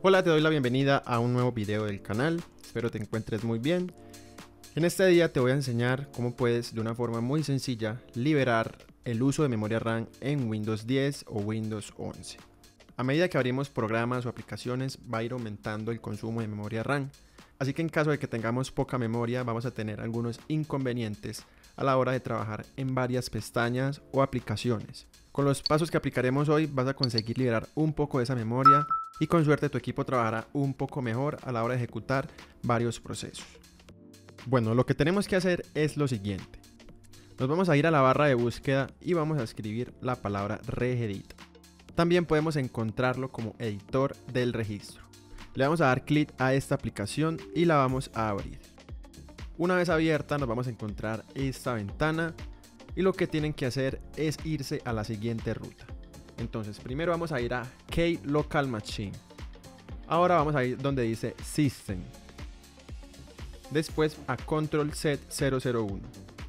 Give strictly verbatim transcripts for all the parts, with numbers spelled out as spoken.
Hola, te doy la bienvenida a un nuevo video del canal, espero te encuentres muy bien. En este día te voy a enseñar cómo puedes de una forma muy sencilla liberar el uso de memoria RAM en Windows diez o Windows once. A medida que abrimos programas o aplicaciones va a ir aumentando el consumo de memoria RAM, así que en caso de que tengamos poca memoria vamos a tener algunos inconvenientes a la hora de trabajar en varias pestañas o aplicaciones. Con los pasos que aplicaremos hoy vas a conseguir liberar un poco de esa memoria y con suerte tu equipo trabajará un poco mejor a la hora de ejecutar varios procesos. Bueno, lo que tenemos que hacer es lo siguiente. Nos vamos a ir a la barra de búsqueda y vamos a escribir la palabra regedit. También podemos encontrarlo como editor del registro. Le vamos a dar clic a esta aplicación y la vamos a abrir. Una vez abierta nos vamos a encontrar esta ventana y lo que tienen que hacer es irse a la siguiente ruta. Entonces primero vamos a ir a Key Local Machine. Ahora vamos a ir donde dice System. Después a Control Z cero cero uno.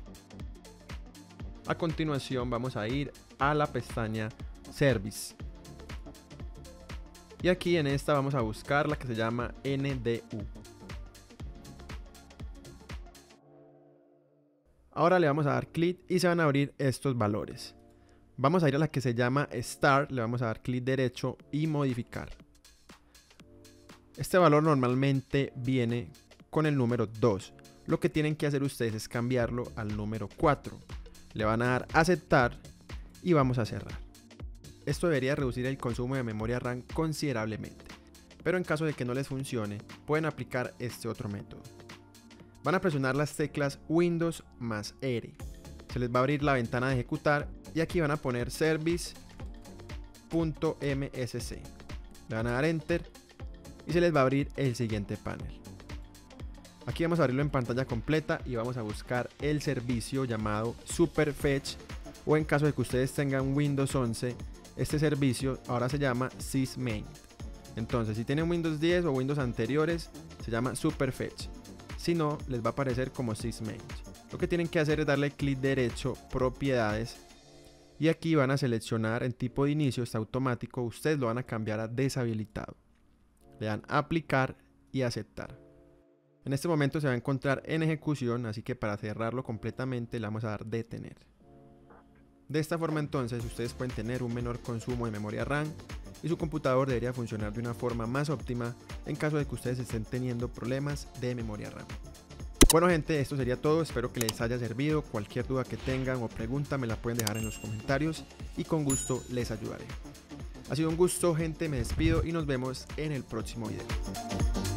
A continuación vamos a ir a la pestaña Service. Y aquí en esta vamos a buscar la que se llama N D U. Ahora le vamos a dar clic y se van a abrir estos valores. Vamos a ir a la que se llama Start, le vamos a dar clic derecho y modificar. Este valor normalmente viene con el número dos. Lo que tienen que hacer ustedes es cambiarlo al número cuatro. Le van a dar aceptar y vamos a cerrar. Esto debería reducir el consumo de memoria RAM considerablemente, pero en caso de que no les funcione, pueden aplicar este otro método. Van a presionar las teclas Windows más R. Se les va a abrir la ventana de ejecutar y aquí van a poner service punto M S C. Le van a dar enter y se les va a abrir el siguiente panel. Aquí vamos a abrirlo en pantalla completa y vamos a buscar el servicio llamado Superfetch, o en caso de que ustedes tengan Windows once, este servicio ahora se llama sysmain. Entonces si tienen Windows diez o Windows anteriores se llama Superfetch, si no les va a aparecer como sysmain. Lo que tienen que hacer es darle clic derecho, propiedades, y aquí van a seleccionar en tipo de inicio, está automático, ustedes lo van a cambiar a deshabilitado. Le dan aplicar y aceptar. En este momento se va a encontrar en ejecución, así que para cerrarlo completamente le vamos a dar detener. De esta forma entonces ustedes pueden tener un menor consumo de memoria RAM y su computador debería funcionar de una forma más óptima en caso de que ustedes estén teniendo problemas de memoria RAM. Bueno gente, esto sería todo, espero que les haya servido. Cualquier duda que tengan o pregunta me la pueden dejar en los comentarios y con gusto les ayudaré. Ha sido un gusto gente, me despido y nos vemos en el próximo video.